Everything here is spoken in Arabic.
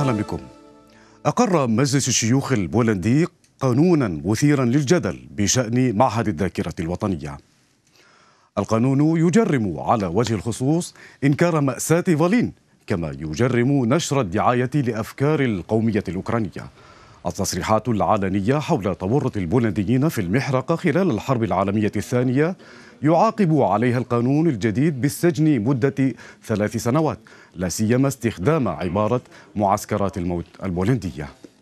أهلا بكم. أقر مجلس الشيوخ البولندي قانونا مثيرا للجدل بشأن معهد الذاكرة الوطنية. القانون يجرم على وجه الخصوص إنكار مأساة فالين، كما يجرم نشر الدعاية لأفكار القومية الأوكرانية. التصريحات العلنية حول تورط البولنديين في المحرقة خلال الحرب العالمية الثانية يعاقب عليها القانون الجديد بالسجن مدة 3 سنوات، لا سيما استخدام عبارة معسكرات الموت البولندية.